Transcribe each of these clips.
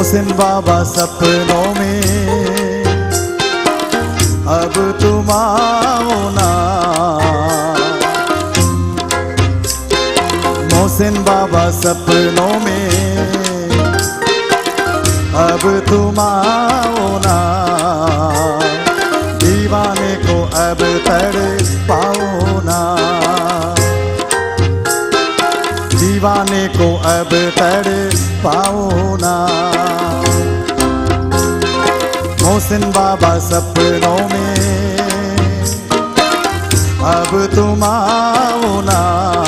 मोहसिन बाबा सपनों में अब तुम आओ ना। मोहसिन बाबा सपनों में अब तुम आओ ना। दीवाने को अब तड़पाओ ना। दीवाने को अब तड़पाओ ना। मोहसिन बाबा सपनों में अब तुम आओ ना।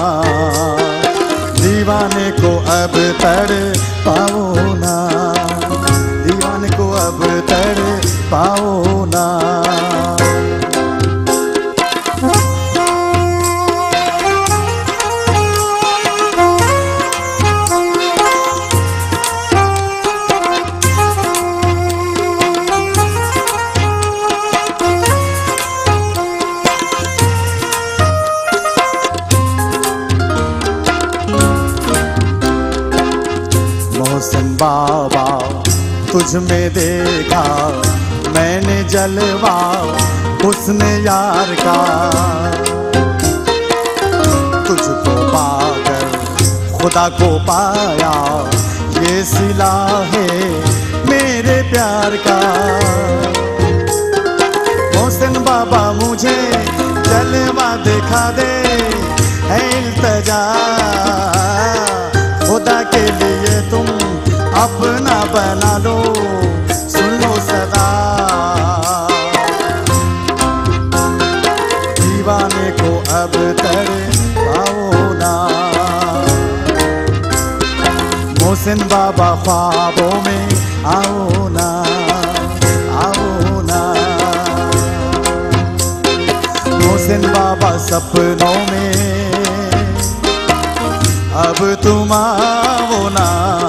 दीवाने को अब तड़पाओ ना। दीवाने को अब तड़पाओ ना। मोहसिन बाबा तुझ में देखा मैंने जलवा हुस्न यार का। तुझको पाकर खुदा को पाया ये सिला है मेरे प्यार का। मोहसिन बाबा मुझे जलवा दिखा दे है इल्तिजा। खुदा के लिए तुम अपना बना लो सुन लो सदा। दीवाने को अब तड़पाओ ना। मोहसिन बाबा ख्वाबों में आओ ना। आओ ना। मोहसिन बाबा सपनों में अब तुम आओ ना।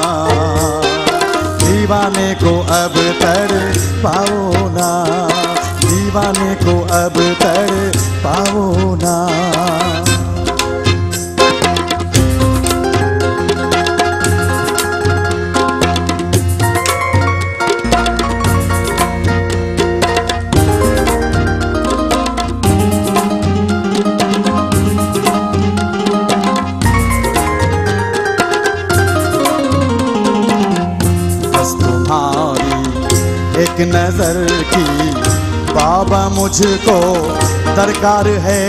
दीवाने को अब तड़पाओ ना। दीवाने को अब तड़पाओ ना। एक नजर की बाबा मुझको दरकार है।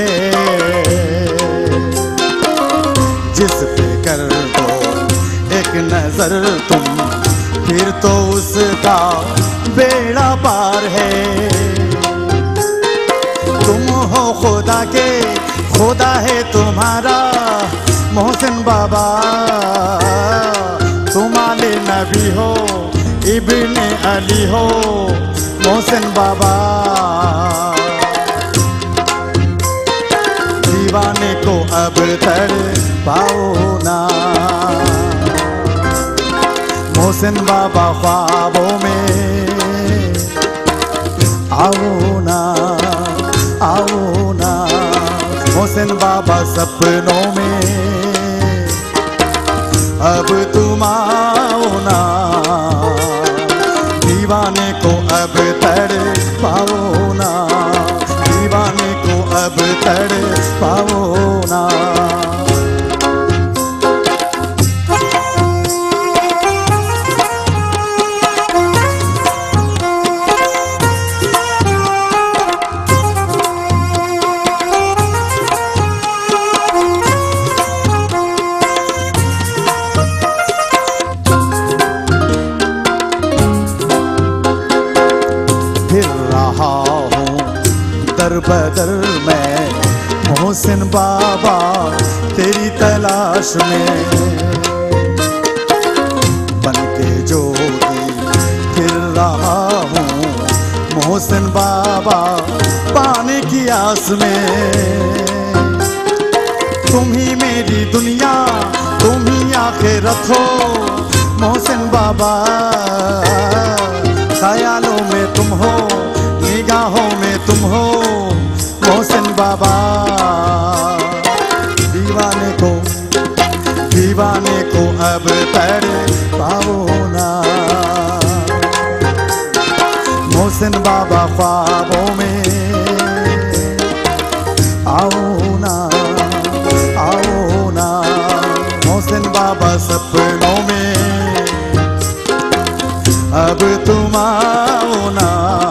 जिस पे कर दो एक नजर तुम फिर तो उसका बेड़ा पार है। तुम हो खुदा के खुदा है तुम्हारा मोहसिन बाबा। तुम आले नबी हो इब्ने अली हो मोहसिन बाबा। दीवाने को अब तड़पाओ ना। मोहसिन बाबा ख्वाबों में आओ ना। आओ ना। मोहसिन बाबा सपनों में अब तुम आओ ना। दीवाने को अब तड़पाओ ना। दीवाने को अब तड़पाओ ना। दर बदर मैं मोहसिन बाबा तेरी तलाश में। बन के जोगी फिर रहा हूँ मोहसिन बाबा पाने की आस में। तुम ही मेरी दुनिया तुम ही आखिरत हो मोहसिन बाबा। ख्यालों में तुम हो निगाहों में तुम हो मोहसिन बाबा। दीवाने को अब तड़पाओ ना। मोहसिन बाबा सपनों में, अब तुम आओ ना,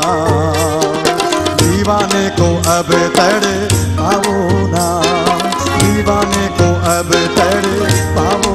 दीवाने को अब तड़ पाओ ना, दीवाने को अब तड़ पाओ